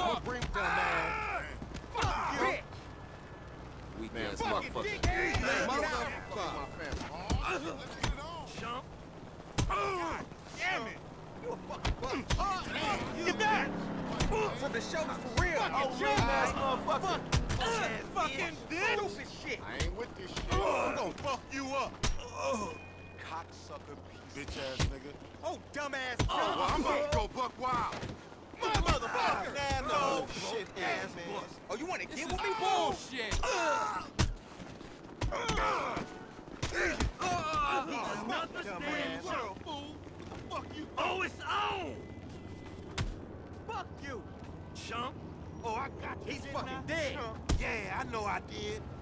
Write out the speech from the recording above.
I'ma bring them, man. Fuck you. Weak ass motherfucker. Chump. God damn it. You a fucking buck. Get back. From the shoulders for real. Oh, ass motherfucker. Fucking stupid shit. I ain't with this shit. I'm gonna fuck you up. Cocksucker bitch ass nigga. Oh, dumbass. Well, I'm about to go buck wild. Motherfucker. No shit ass man. Oh, you wanna get with me, bullshit? Not the same world, fool. What the fuck you? Oh, it's on. Fuck you, chump. Oh, I got you. He's fucking dead. Yeah, I know I did.